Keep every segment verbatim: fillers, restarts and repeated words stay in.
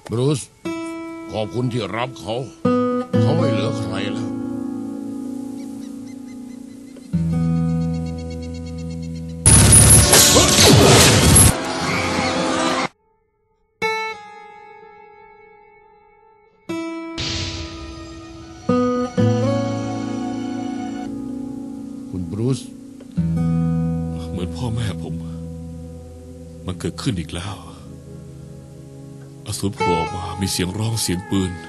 บรูซขอบคุณที่รับเขาเขาไม่เหลือใครแล้วคุณบรูซเหมือนพ่อแม่ผมมันเกิดขึ้นอีกแล้วอสูรโผล่มามีเสียงร้องเสียงปืน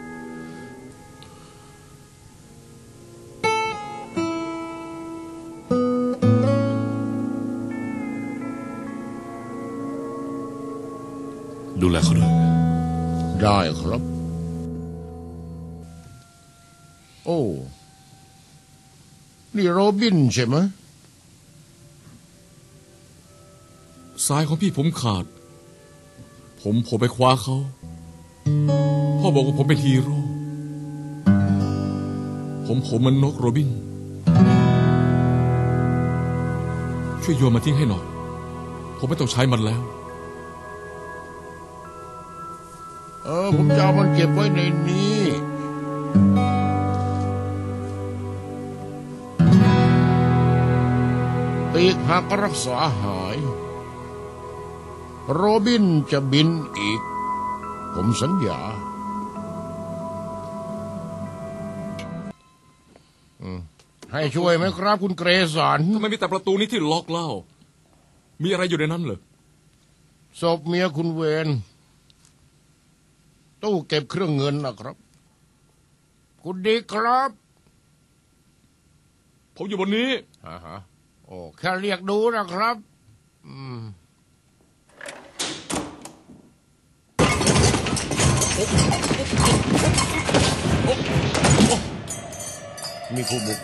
ดูแลเขาด้วยได้ครับโอ้นี่โรบินใช่ไหมสายของพี่ผมขาดผมผมไปคว้าเขาพ่อบอกว่าผมเป็นฮีโร่ผมผมมันนกโรบินช่วยโยนมาทิ้งให้หน่อยผมไม่ต้องใช้มันแล้วเออผมจะเอามันเก็บไว้ในนี้ปีกหักรักษาหายโรบินจะบินอีกผมสัญญาให้ช่วยไหมครับคุณเกรสันทำไมมีแต่ประตูนี้ที่ล็อกเล่ามีอะไรอยู่ในนั้นเหรอศพเมียคุณเวนตู้เก็บเครื่องเงินนะครับคุณดีครับผมอยู่บนนี้อ่าฮะโอ้แค่เรียกดูนะครับอืมมีผู้บุก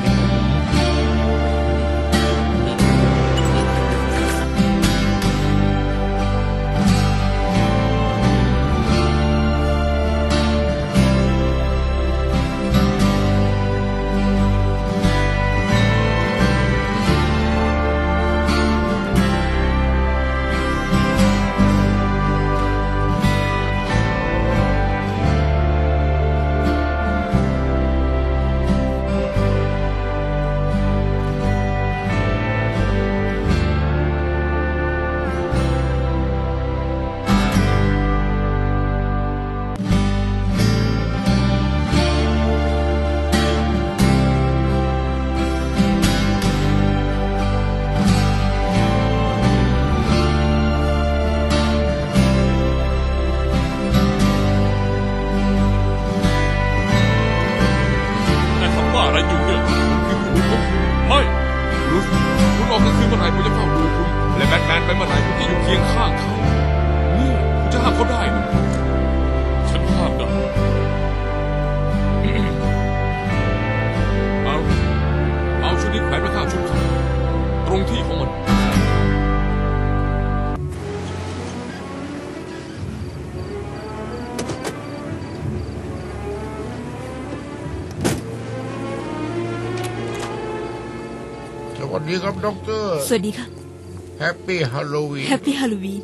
สวัสดีครับด็อกเตอร์สวัสดีค่ะแฮปปี้ฮาโลวีนแฮปปี้ฮาโลวีน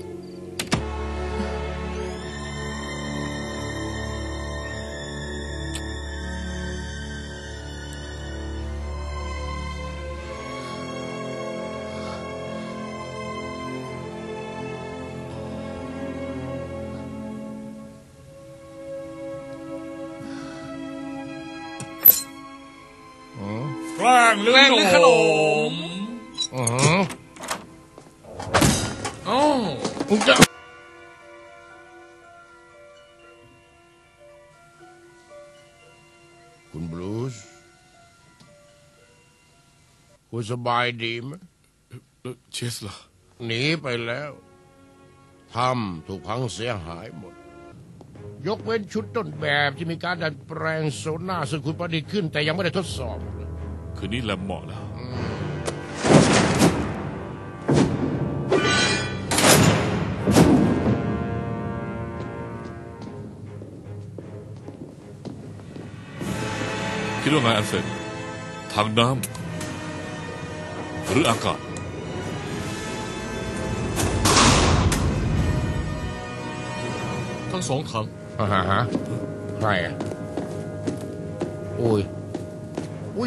แกล้งเรื่องขนมอ๋ออ๋อผมจะคุณบรูซคุณสบายดีไหมเชสล่ะหนีไปแล้วทำถูกพังเสียหายหมดยกเว้นชุดต้นแบบที่มีการดัดแปลงโซน่าซึ่งคุณประดิษฐ์ขึ้นแต่ยังไม่ได้ทดสอบคืนนี้แหละเหมาะแล้วคิดว่าไงอันเฟรดทางน้ำหรืออากาศทั้งสองถังอ่าฮะฮะใครอ่ะอุ้ยอุ้ย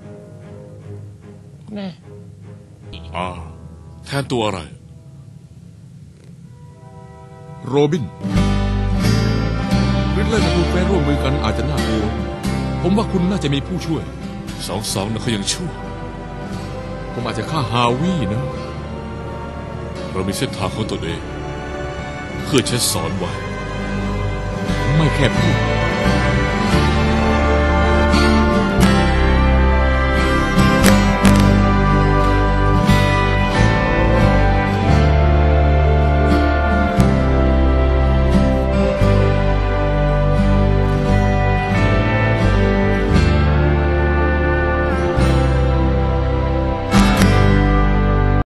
แน่อ่าแทนตัวอะไรโรบินริดเลอร์กับทูเฟสร่วมมือกันอาจจะน่ากลัวผมว่าคุณน่าจะมีผู้ช่วยสองสองนะเขายังชั่วผมอาจจะฆ่าฮาวินะเรามีเส้นทางของตัวเอง เพื่อใช้สอนไว้ไม่แค่พูด